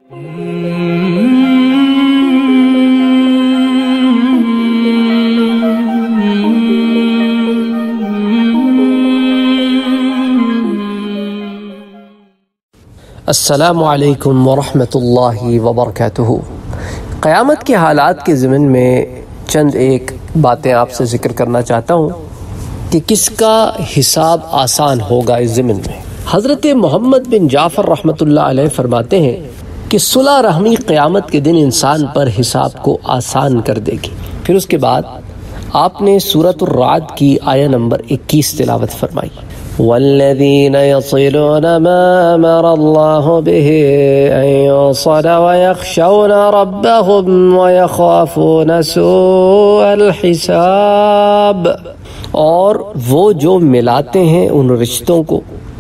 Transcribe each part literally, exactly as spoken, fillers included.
السلام علیکم ورحمۃ اللہ وبرکاتہ۔ قیامت کے حالات کے ضمن میں چند ایک باتیں آپ سے ذکر کرنا چاہتا ہوں کہ کس کا حساب آسان ہوگا اس ضمن میں۔ حضرت محمد بن جعفر رحمۃ اللہ علیہ فرماتے ہیں کہ صلح رحمی قیامت کے دن انسان پر حساب کو آسان کر دے گی۔ پھر اس کے بعد آپ نے سورۃ الرعد کی آیہ نمبر اکیس تلاوت فرمائی، وَالَّذِينَ يَصِلُونَ مَا أَمَرَ اللَّهُ بِهِ أَن يُوصَلَ وَيَخْشَوْنَ رَبَّهُمْ وَيَخَافُونَ سُوءَ الْحِسَابِ، اور وہ جو ملاتے ہیں ان رشتوں کو،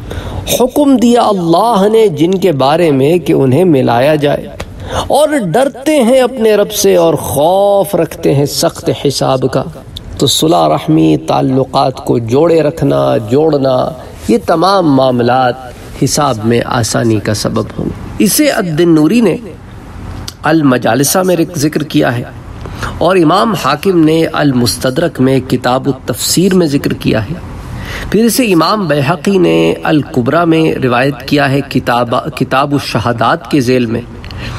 حکم دیا اللہ نے جن کے بارے میں کہ انہیں ملایا جائے، اور ڈرتے ہیں اپنے رب سے اور خوف رکھتے ہیں سخت حساب کا۔ تو صلح رحمی، تعلقات کو جوڑے رکھنا، جوڑنا، یہ تمام معاملات حساب میں آسانی کا سبب ہوں گے۔ اسے الدین نوری نے المجالسہ میں ذکر کیا ہے، اور امام حاکم نے المستدرک میں کتاب التفسیر میں ذکر کیا ہے۔ پھر اسے امام بیہقی نے الکبریٰ میں روایت کیا ہے کتاب کتاب الشہادات کے ذیل میں،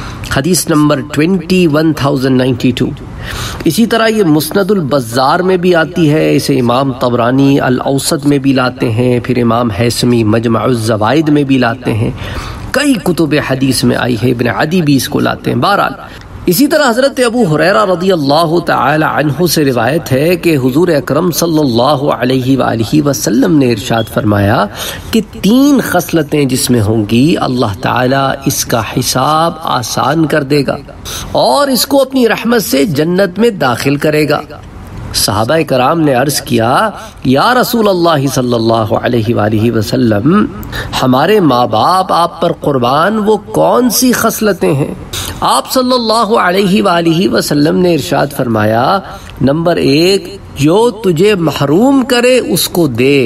حدیث نمبر twenty one thousand ninety two. اسی طرح یہ مسند البزار میں بھی آتی ہے، اسے امام طبرانی الاوسط میں بھی لاتے ہیں، پھر امام حیثمی مجمع الزوائد میں بھی لاتے ہیں، کئی کتب حدیث میں آئی ہے، ابن عدی بھی اس کو لاتے ہیں۔ بہرحال اسی طرح حضرت ابو ہریرہ رضی اللہ تعالی عنہ سے روایت ہے کہ حضور اکرم صلی اللہ علیہ وآلہ وسلم نے ارشاد فرمایا کہ تین خصلتیں جس میں ہوں گی اللہ تعالیٰ اس کا حساب آسان کر دے گا اور اس کو اپنی رحمت سے جنت میں داخل کرے گا۔ صحابہ کرام نے عرض کیا، یا رسول اللہ صلی اللہ علیہ وآلہ وسلم، ہمارے ماں باپ آپ پر قربان، وہ کون سی خصلتیں ہیں؟ آپ صلی اللہ علیہ وآلہ وسلم نے ارشاد فرمایا، نمبر ایک، جو تجھے محروم کرے اس کو دے،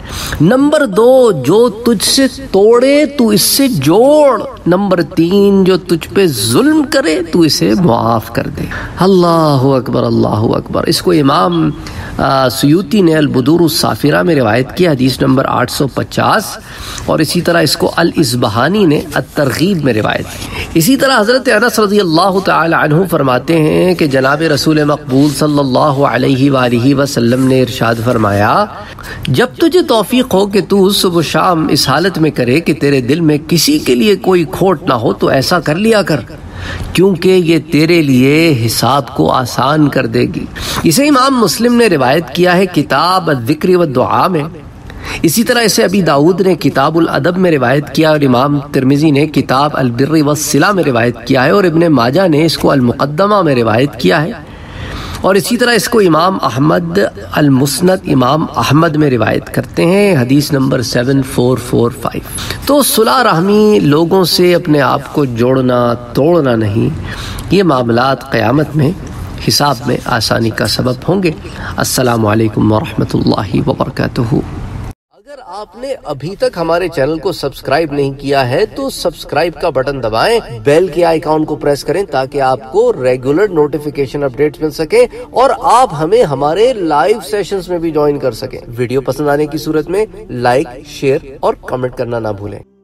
نمبر دو، جو تجھ سے توڑے تو اس سے جوڑ، نمبر تین، جو تجھ پہ ظلم کرے تو اسے معاف کر دے۔ اللہ اکبر، اللہ اکبر۔ اس کو امام سیوطی نے البدور الصافرہ میں روایت کی، حدیث نمبر آٹھ سو پچاس، اور اسی طرح اس کو الاصبہانی نے الترغیب میں روایت کی۔ اسی طرح حضرت انس رضی اللہ تعالی عنہ فرماتے ہیں کہ جناب رسول مقبول صلی اللہ علیہ وآلہ وسلم نے ارشاد فرمایا، جب تجھے توفیق ہو کہ تو صبح و شام اس حالت میں کرے کہ تیرے دل میں کسی کے لیے کوئی کھوٹ نہ ہو تو ایسا کر لیا کر، کیونکہ یہ تیرے لیے حساب کو آسان کر دے گی۔ اسے امام مسلم نے روایت کیا ہے کتاب الذکر والدعاء میں، اسی طرح اسے ابی داؤد نے کتاب الادب میں روایت کیا، اور امام ترمذی نے کتاب البر والصلہ میں روایت کیا ہے، اور ابن ماجہ نے اس کو المقدمہ میں روایت کیا ہے، اور اسی طرح اس کو امام احمد المسند امام احمد میں روایت کرتے ہیں، حدیث نمبر سیون فور فور فائیو۔ تو صلح رحمی، لوگوں سے اپنے آپ کو جوڑنا، توڑنا نہیں، یہ معاملات قیامت میں حساب میں آسانی کا سبب ہوں گے۔ السلام علیکم ورحمۃ اللہ وبرکاتہ۔ اگر آپ نے ابھی تک ہمارے چینل کو سبسکرائب نہیں کیا ہے تو سبسکرائب کا بٹن دبائیں، بیل کے آئیکن کو پریس کریں تاکہ آپ کو ریگولر نوٹیفیکیشن اپڈیٹس مل سکیں اور آپ ہمیں ہمارے لائیو سیشنز میں بھی جوائن کر سکیں۔ ویڈیو پسند آنے کی صورت میں لائک، شیئر اور کمنٹ کرنا نہ بھولیں۔